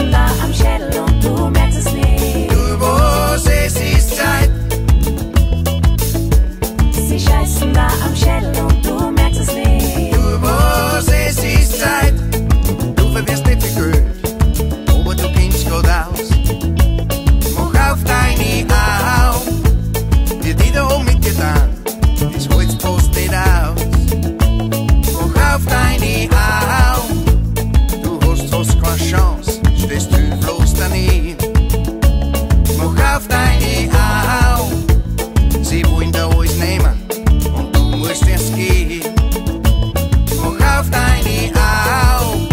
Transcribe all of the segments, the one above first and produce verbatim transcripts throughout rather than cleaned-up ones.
scheißen da am Schädel und du merkst es nicht. Turbos, es ist Zeit. Sie scheißen da am Schädel und du merkst es nicht. Turbos, es ist Zeit. Du verwirrst nicht viel Geld, aber du kennst grad aus. Mach auf deine Augen, wie die da oben mitgetan, das Holz passt nicht aus. Mach auf deine Augen, du hast fast keine Chance, stehst hilflos daneben. Mach auf deine Augen, sie wollen da alles nehmen und du musst erst gehen. Mach auf deine Augen.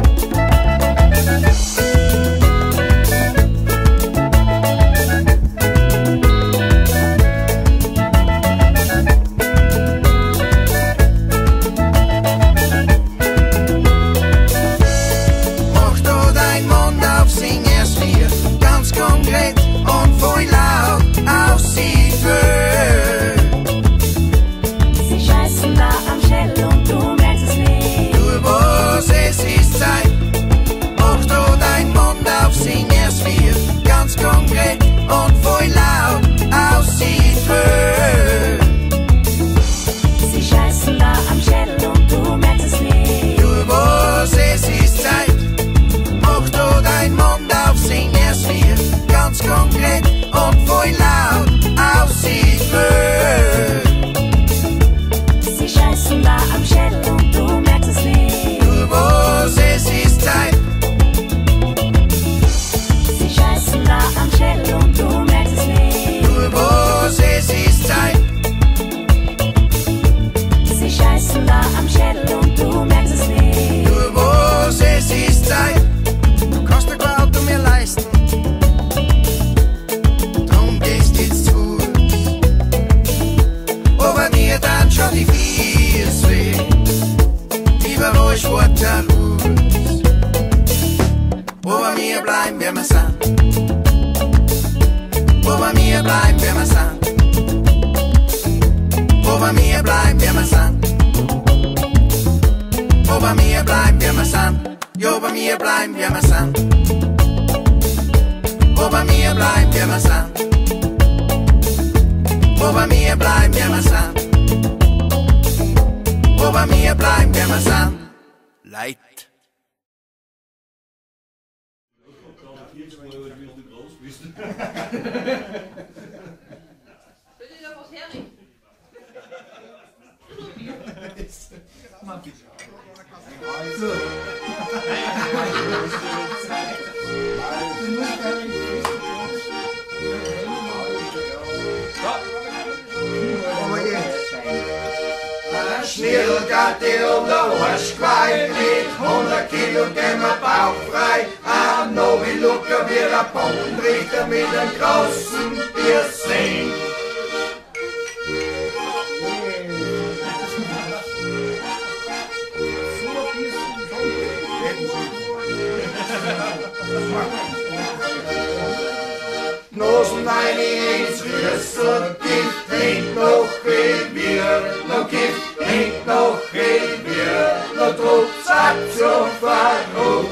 Mach da dein Mund auf, sing erst wir ganz konkret und voll laut aus sie will. Sie scheißen da am Schädel und du merkst es nicht. Turbos, es ist Zeit. Mach da dein Mund auf, sing erst wir ganz konkret und voll laut aus sie will. Sie scheißen da am Schädel und du merkst es nicht. Turbos, es ist Zeit. Mach da dein Mund auf, sing erst wir ganz konkret und voll laut aus sie will. Sie scheißen da am Schädel und du merkst es nicht. Turbos, es ist Zeit. Sie scheißen da am Schädel und du merkst es nicht. Turbos, es ist Zeit. Sie scheißen da am Schädel und du merkst es nicht. Turbos, es ist Zeit. Du kannst dir kein Auto mehr leisten, drum gehst jetzt zu Fuß. Aber mir dann schon die Fies weh, überall schwarz raus. Aber wir bleiben, wer wir sind. Aber wir bleiben, wer wir sind. Aber wir bleiben, wer wir sind. Aber wir bleiben, wer wir sind. Ja, aber wir bleiben, wer wir sind. Aber wir bleiben, wer wir sind. Aber wir bleiben, wer wir sind. Aber wir bleiben, wer wir sind. Leid. Soll ich da was herrichten? Schnirkelgatte um der Arschgeweih, mit hundert Kilo gehen wir bauchfrei. Ein Novi-Lucker wie der Bombentrichter mit einem großen Piercing. Nosen rein ins Rüssel, Gift hängt noch wie wir, noch Gift hängt noch wie wir, noch Drucksaktion verrückt.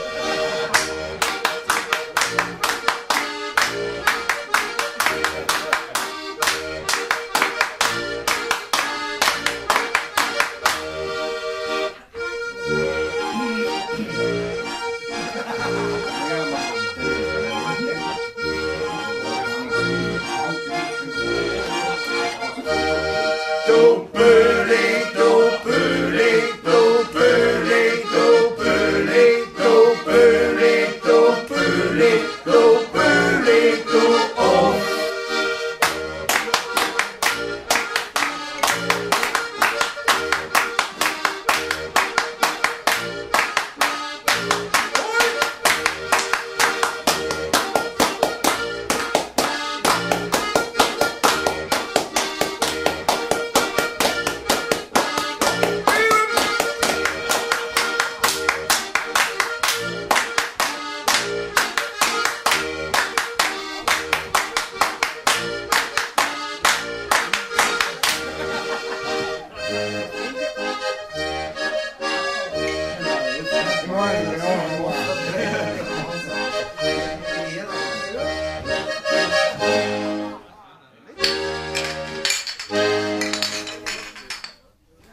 Du Böli, du Böli, du Böli, du Böli, du Böli, du Böli, du Böli, du oh.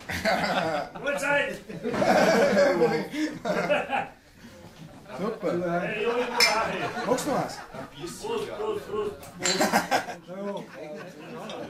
Uhrzeit! Super. Hey, Junge, Magst du noch was? Prost, Prost, Prost.